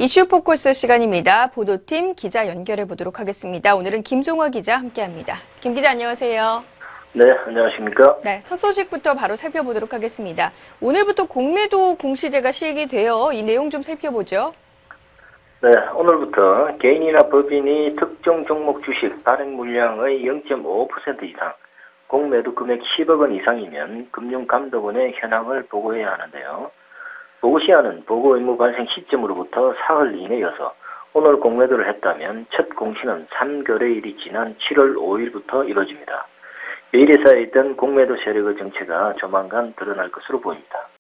이슈 포커스 시간입니다. 보도팀 기자 연결해 보도록 하겠습니다. 오늘은 김종화 기자 함께합니다. 김 기자 안녕하세요. 네, 안녕하십니까? 네, 첫 소식부터 바로 살펴보도록 하겠습니다. 오늘부터 공매도 공시제가 시행이 되어 이 내용 좀 살펴보죠. 네, 오늘부터 개인이나 법인이 특정 종목 주식 발행 물량의 0.5% 이상, 공매도 금액 10억 원 이상이면 금융감독원에 현황을 보고해야 하는데요. 보고 시한은 보고 의무 발생 시점으로부터 사흘 이내여서 오늘 공매도를 했다면 첫 공시는 3거래일이 지난 7월 5일부터 이뤄집니다. 매일에 쌓여있던 공매도 세력의 정체가 조만간 드러날 것으로 보입니다.